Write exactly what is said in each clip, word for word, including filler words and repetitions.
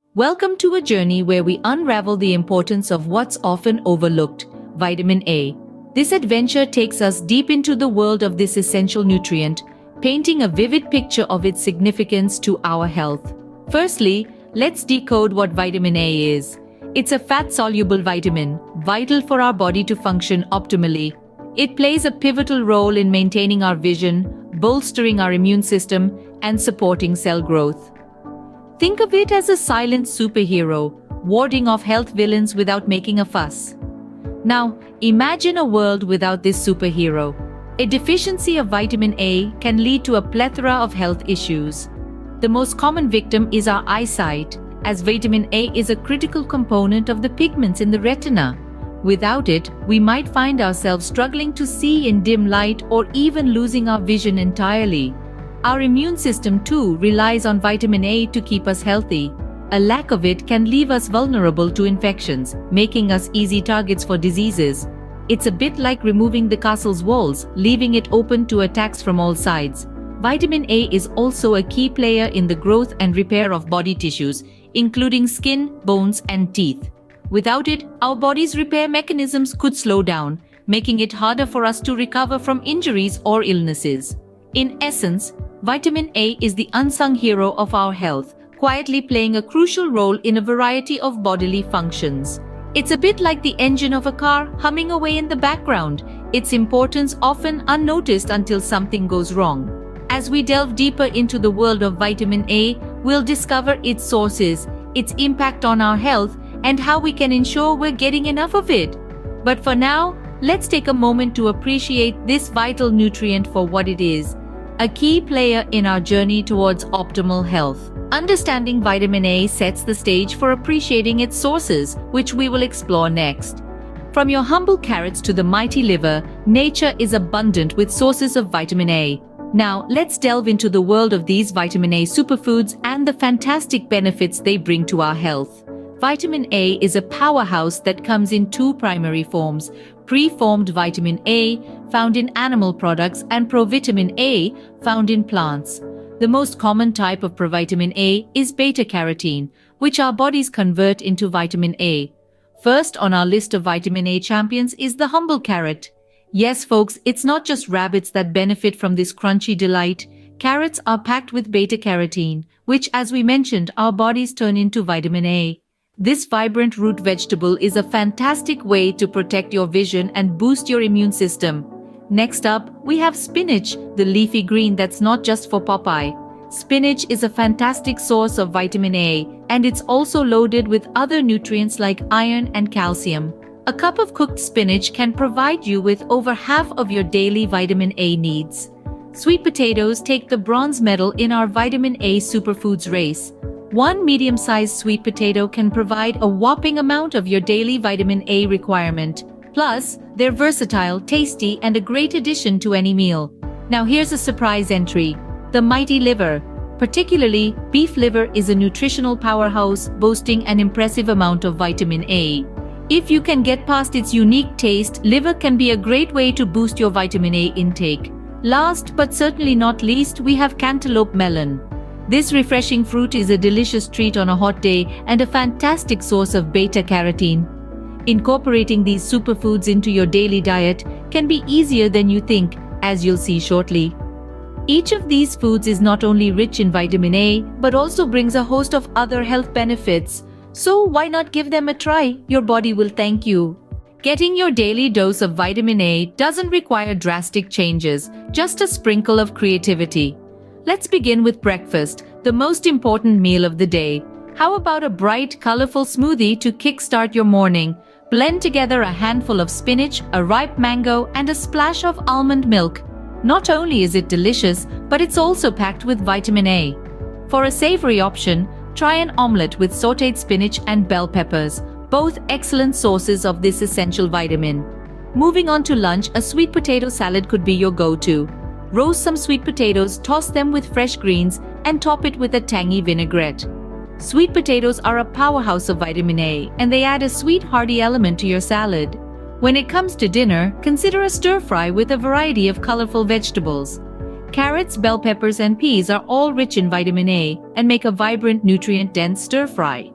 Welcome to a journey where we unravel the importance of what's often overlooked, vitamin A. This adventure takes us deep into the world of this essential nutrient, painting a vivid picture of its significance to our health. Firstly, let's decode what vitamin A is. It's a fat-soluble vitamin, vital for our body to function optimally. It plays a pivotal role in maintaining our vision, bolstering our immune system, and supporting cell growth. Think of it as a silent superhero, warding off health villains without making a fuss. Now, imagine a world without this superhero. A deficiency of vitamin A can lead to a plethora of health issues. The most common victim is our eyesight, as vitamin A is a critical component of the pigments in the retina. Without it, we might find ourselves struggling to see in dim light or even losing our vision entirely. Our immune system too relies on vitamin A to keep us healthy. A lack of it can leave us vulnerable to infections, making us easy targets for diseases. It's a bit like removing the castle's walls, leaving it open to attacks from all sides. Vitamin A is also a key player in the growth and repair of body tissues, including skin, bones, and teeth. Without it, our body's repair mechanisms could slow down, making it harder for us to recover from injuries or illnesses. In essence, vitamin A is the unsung hero of our health, quietly playing a crucial role in a variety of bodily functions. It's a bit like the engine of a car humming away in the background, its importance often unnoticed until something goes wrong. As we delve deeper into the world of vitamin A, we'll discover its sources, its impact on our health, and how we can ensure we're getting enough of it. But for now, let's take a moment to appreciate this vital nutrient for what it is, a key player in our journey towards optimal health. Understanding vitamin A sets the stage for appreciating its sources, which we will explore next. From your humble carrots to the mighty liver, nature is abundant with sources of vitamin A. Now, let's delve into the world of these vitamin A superfoods and the fantastic benefits they bring to our health. Vitamin A is a powerhouse that comes in two primary forms: preformed vitamin A, found in animal products, and provitamin A, found in plants. The most common type of provitamin A is beta-carotene, which our bodies convert into vitamin A. First on our list of vitamin A champions is the humble carrot. Yes, folks, it's not just rabbits that benefit from this crunchy delight. Carrots are packed with beta-carotene, which, as we mentioned, our bodies turn into vitamin A. This vibrant root vegetable is a fantastic way to protect your vision and boost your immune system. Next up, we have spinach, the leafy green that's not just for Popeye. Spinach is a fantastic source of vitamin A, and it's also loaded with other nutrients like iron and calcium. A cup of cooked spinach can provide you with over half of your daily vitamin A needs. Sweet potatoes take the bronze medal in our vitamin A superfoods race. One medium-sized sweet potato can provide a whopping amount of your daily vitamin A requirement. Plus, they're versatile, tasty, and a great addition to any meal. Now here's a surprise entry: the mighty liver. Particularly, beef liver is a nutritional powerhouse boasting an impressive amount of vitamin A. If you can get past its unique taste, liver can be a great way to boost your vitamin A intake. Last but certainly not least, we have cantaloupe melon. This refreshing fruit is a delicious treat on a hot day and a fantastic source of beta-carotene. Incorporating these superfoods into your daily diet can be easier than you think, as you'll see shortly. Each of these foods is not only rich in vitamin A, but also brings a host of other health benefits. So why not give them a try? Your body will thank you. Getting your daily dose of vitamin A doesn't require drastic changes, just a sprinkle of creativity. Let's begin with breakfast, the most important meal of the day. How about a bright, colorful smoothie to kickstart your morning? Blend together a handful of spinach, a ripe mango, and a splash of almond milk. Not only is it delicious, but it's also packed with vitamin A. For a savory option, try an omelette with sautéed spinach and bell peppers, both excellent sources of this essential vitamin. Moving on to lunch, a sweet potato salad could be your go-to. Roast some sweet potatoes, toss them with fresh greens, and top it with a tangy vinaigrette. Sweet potatoes are a powerhouse of vitamin A, and they add a sweet, hearty element to your salad. When it comes to dinner, consider a stir-fry with a variety of colorful vegetables. Carrots, bell peppers, and peas are all rich in vitamin A and make a vibrant, nutrient-dense stir-fry.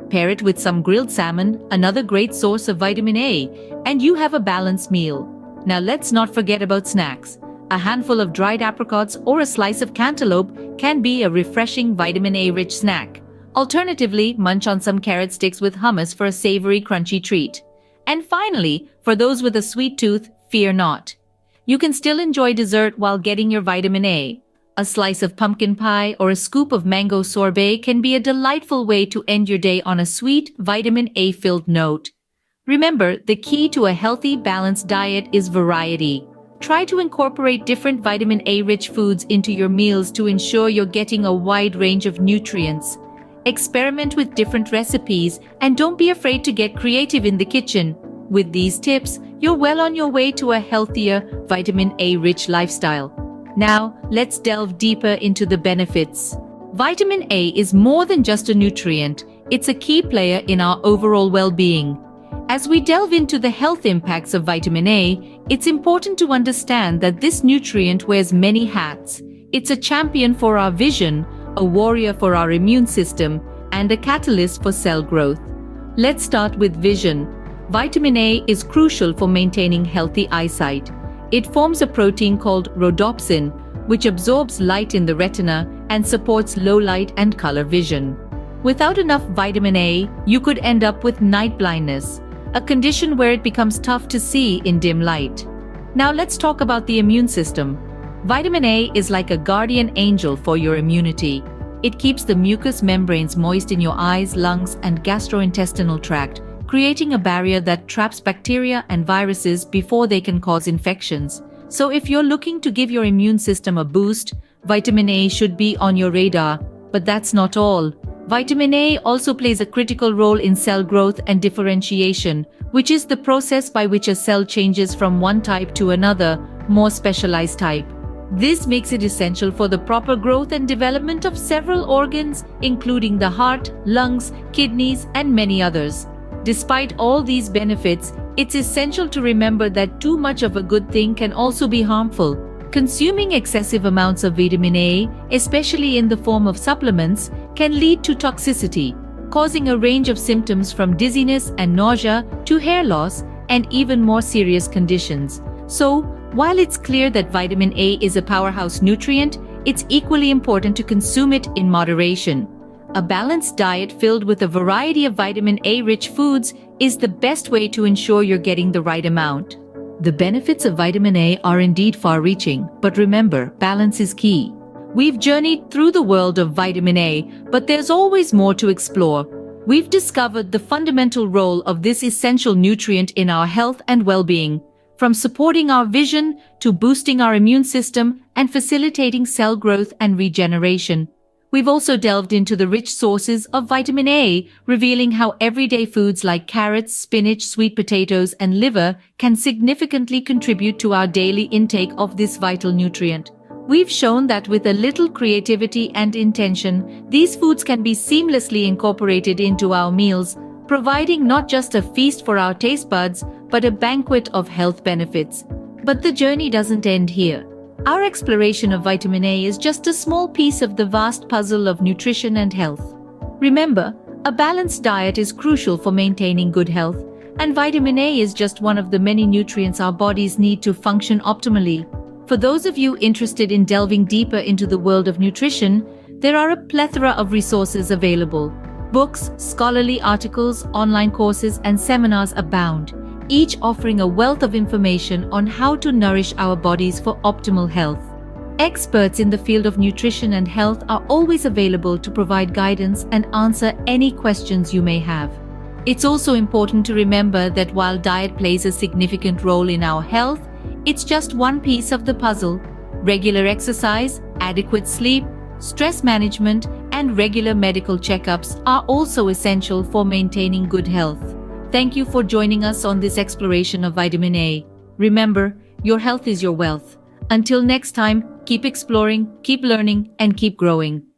Pair it with some grilled salmon, another great source of vitamin A, and you have a balanced meal. Now let's not forget about snacks. A handful of dried apricots or a slice of cantaloupe can be a refreshing vitamin A-rich snack. Alternatively, munch on some carrot sticks with hummus for a savory, crunchy treat. And finally, for those with a sweet tooth, fear not. You can still enjoy dessert while getting your vitamin A. A slice of pumpkin pie or a scoop of mango sorbet can be a delightful way to end your day on a sweet, vitamin A-filled note. Remember, the key to a healthy, balanced diet is variety. Try to incorporate different vitamin A-rich foods into your meals to ensure you're getting a wide range of nutrients. Experiment with different recipes and don't be afraid to get creative in the kitchen. With these tips, you're well on your way to a healthier, vitamin A-rich lifestyle. Now, let's delve deeper into the benefits. Vitamin A is more than just a nutrient, it's a key player in our overall well-being. As we delve into the health impacts of vitamin A, it's important to understand that this nutrient wears many hats. It's a champion for our vision, a warrior for our immune system, and a catalyst for cell growth. Let's start with vision. Vitamin A is crucial for maintaining healthy eyesight. It forms a protein called rhodopsin, which absorbs light in the retina and supports low light and color vision. Without enough vitamin A, you could end up with night blindness, a condition where it becomes tough to see in dim light. Now let's talk about the immune system. Vitamin A is like a guardian angel for your immunity. It keeps the mucous membranes moist in your eyes, lungs, and gastrointestinal tract, creating a barrier that traps bacteria and viruses before they can cause infections. So if you're looking to give your immune system a boost, vitamin A should be on your radar. But that's not all. Vitamin A also plays a critical role in cell growth and differentiation, which is the process by which a cell changes from one type to another, more specialized type. This makes it essential for the proper growth and development of several organs, including the heart, lungs, kidneys, and many others. Despite all these benefits, it's essential to remember that too much of a good thing can also be harmful. Consuming excessive amounts of vitamin A, especially in the form of supplements, can lead to toxicity, causing a range of symptoms from dizziness and nausea to hair loss and even more serious conditions. So, while it's clear that vitamin A is a powerhouse nutrient, it's equally important to consume it in moderation. A balanced diet filled with a variety of vitamin A-rich foods is the best way to ensure you're getting the right amount. The benefits of vitamin A are indeed far-reaching, but remember, balance is key. We've journeyed through the world of vitamin A, but there's always more to explore. We've discovered the fundamental role of this essential nutrient in our health and well-being, from supporting our vision to boosting our immune system and facilitating cell growth and regeneration. We've also delved into the rich sources of vitamin A, revealing how everyday foods like carrots, spinach, sweet potatoes, and liver can significantly contribute to our daily intake of this vital nutrient. We've shown that with a little creativity and intention, these foods can be seamlessly incorporated into our meals, providing not just a feast for our taste buds, but a banquet of health benefits. But the journey doesn't end here. Our exploration of vitamin A is just a small piece of the vast puzzle of nutrition and health. Remember, a balanced diet is crucial for maintaining good health, and vitamin A is just one of the many nutrients our bodies need to function optimally. For those of you interested in delving deeper into the world of nutrition, there are a plethora of resources available. Books, scholarly articles, online courses, and seminars abound, each offering a wealth of information on how to nourish our bodies for optimal health. Experts in the field of nutrition and health are always available to provide guidance and answer any questions you may have. It's also important to remember that while diet plays a significant role in our health, it's just one piece of the puzzle. Regular exercise, adequate sleep, stress management, and regular medical checkups are also essential for maintaining good health. Thank you for joining us on this exploration of vitamin A. Remember, your health is your wealth. Until next time, keep exploring, keep learning, and keep growing.